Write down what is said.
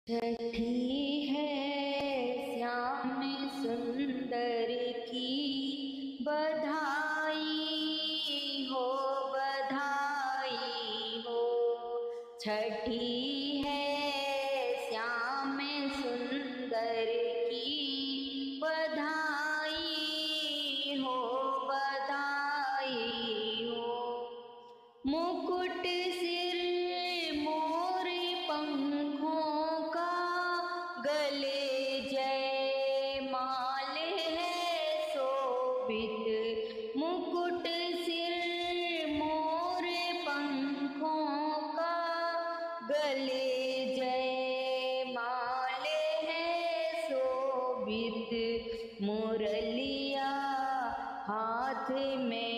छठी है श्याम सुंदर की बधाई हो, बधाई हो। छठी है श्याम सुंदर की बधाई हो, बधाई हो। मुकुट सिर मोर पंखों का, गले जय माल है शोभित। मुकुट सिर मोर पंखों का, गले जय माल है शोभित। मुरलिया हाथ में